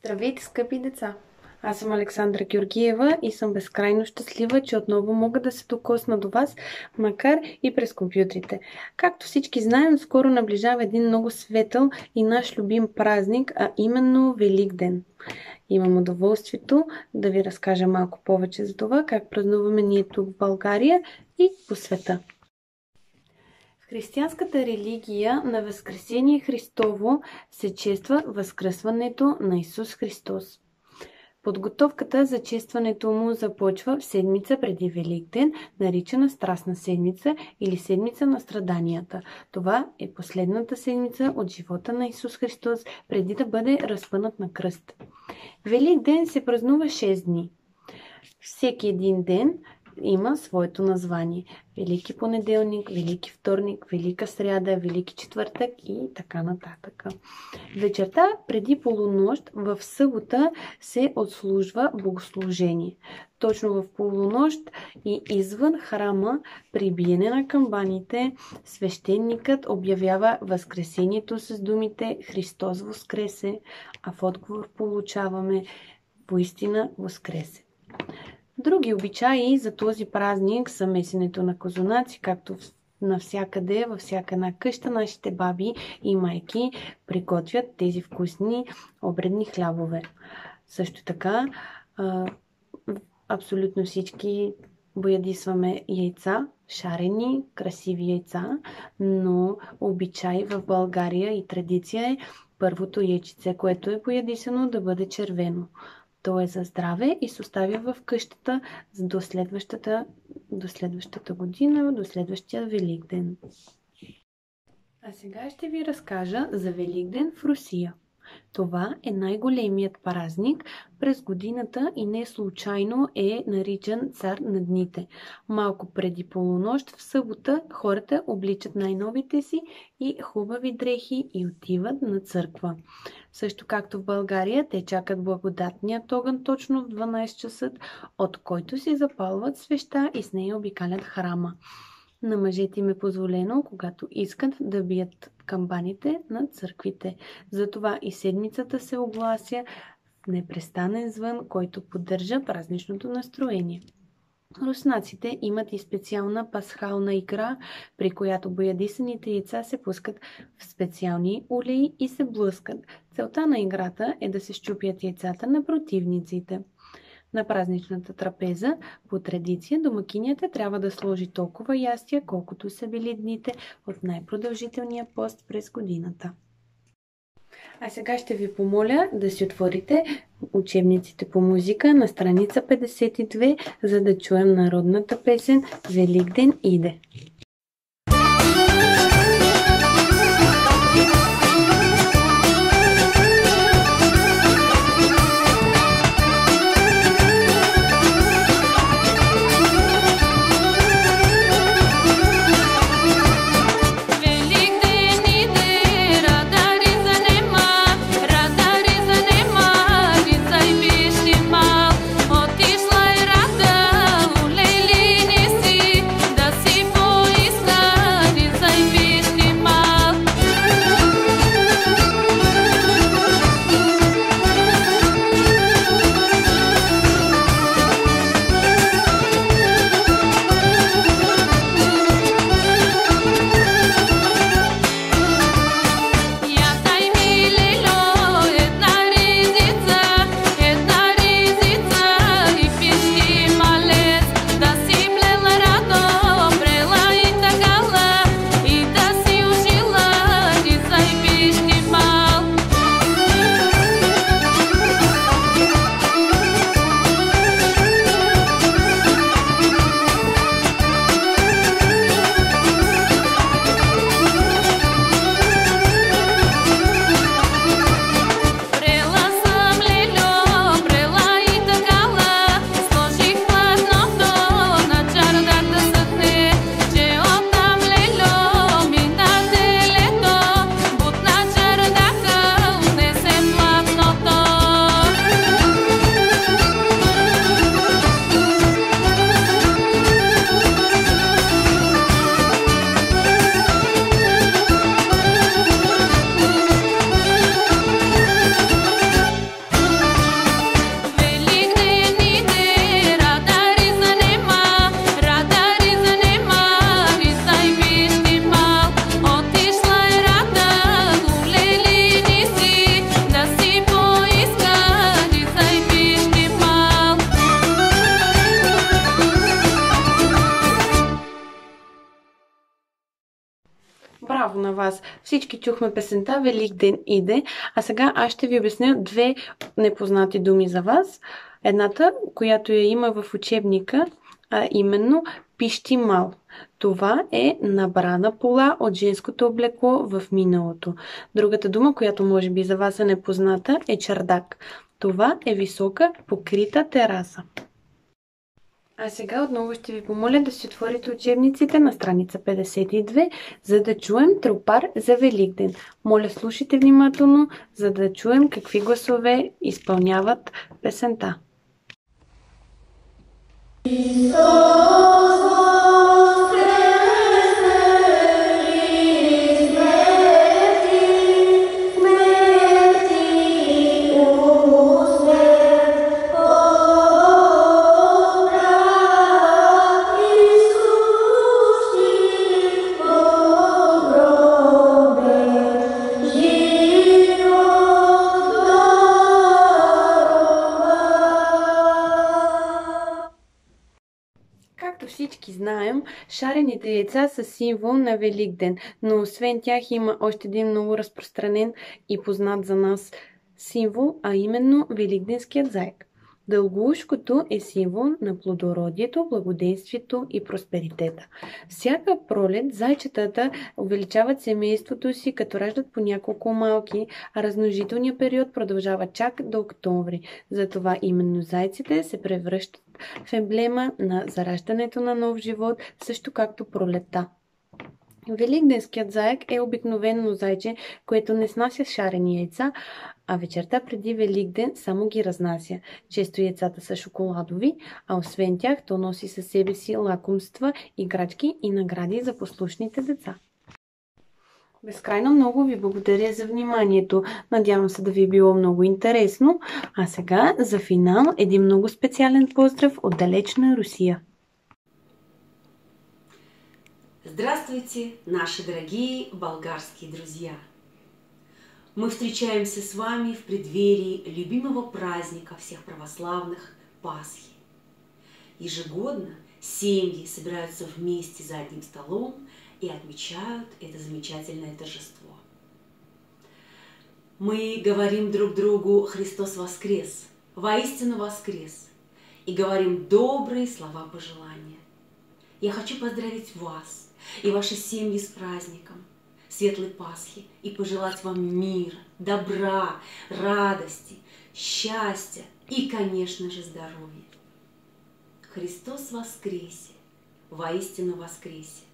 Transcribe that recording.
Здравейте, скъпи деца! Аз съм Александра Георгиева и съм безкрайно щастлива, че отново мога да се докосна до вас, макар и през компютрите. Както всички знаем, скоро наближава един много светъл и наш любим празник, а именно Великден. Имам удоволствието да ви разкажа малко повече за това, как празнуваме ние тук в България и по света. В християнската религия на Възкресение Христово се чества възкръсването на Исус Христос. Подготовката за честването му започва в седмица преди Великден, наричана Страстна седмица или Седмица на страданията. Това е последната седмица от живота на Исус Христос, преди да бъде разпънат на кръст. Великден се празнува 6 дни. Всеки един ден има своето название. Велики понеделник, Велики вторник, Велика сряда, Велики четвъртък и така нататък. Вечерта преди полунощ в събота се отслужва богослужение. Точно в полунощ и извън храма при биене на камбаните свещеникът обявява възкресението с думите Христос воскресе, а в отговор получаваме поистина воскресе. Други обичаи за този празник са месенето на козунаци, както навсякъде, във всяка една къща нашите баби и майки приготвят тези вкусни обредни хлябове. Също така, абсолютно всички боядисваме яйца, шарени, красиви яйца, но обичай в България и традиция е първото яйчице, което е боядисано, да бъде червено. То е за здраве и се оставя в къщата до следващата година, до следващия Великден. А сега ще ви разкажа за Великден в Русия. Това е най-големият празник през годината и не случайно е наричан Цар на дните. Малко преди полунощ в събота хората обличат най-новите си и хубави дрехи и отиват на църква. Също както в България, те чакат благодатният огън точно в 12 часа, от който си запалват свеща и с нея обикалят храма. На мъжете им е позволено, когато искат, да бият камбаните на църквите. Затова и седмицата се оглася в непрестанен звън, който поддържа празничното настроение. Руснаците имат и специална пасхална игра, при която боядисаните яйца се пускат в специални олеи и се блъскат. Целта на играта е да се счупят яйцата на противниците. На празничната трапеза, по традиция, домакинята трябва да сложи толкова ястия, колкото са били дните от най-продължителния пост през годината. А сега ще ви помоля да си отворите учебниците по музика на страница 52, за да чуем народната песен Великден иде. Отишла е рада, улей ли не си, да си Браво на вас! Всички чухме песента Великден иде, а сега аз ще ви обясня две непознати думи за вас. Едната, която я има в учебника, а именно пищимал. Това е набрана пола от женското облекло в миналото. Другата дума, която може би за вас е непозната, е чардак. Това е висока покрита тераса. А сега отново ще ви помоля да си отворите учебниците на страница 52, за да чуем тропар за Великден. Моля, слушайте внимателно, за да чуем какви гласове изпълняват песента. Както всички знаем, шарените яйца са символ на Великден, но освен тях има още един много разпространен и познат за нас символ, а именно Великденският заек. Дългоушкото е символ на плодородието, благоденствието и просперитета. Всяка пролет зайчетата увеличават семейството си, като раждат по няколко малки, а размножителният период продължава чак до октомври. Затова именно зайците се превръщат в емблема на зараждането на нов живот, също както пролетта. Великденският заек е обикновено зайче, което не снася шарени яйца, а вечерта преди Великден само ги разнася. Често яйцата са шоколадови, а освен тях то носи със себе си лакомства, играчки и награди за послушните деца. Безкрайно много ви благодаря за вниманието. Надявам се да ви е било много интересно. А сега за финал един много специален поздрав от далечна Русия. Здравствуйте, наши дорогие болгарские друзья! Мы встречаемся с вами в преддверии любимого праздника всех православных Пасхи. Ежегодно семьи собираются вместе за одним столом и отмечают это замечательное торжество. Мы говорим друг другу «Христос воскрес!», «Воистину воскрес!» и говорим добрые слова пожелания. Я хочу поздравить вас и ваши семьи с праздником Светлой Пасхи и пожелать вам мира, добра, радости, счастья и, конечно же, здоровья. Христос воскресе! Воистину воскресе!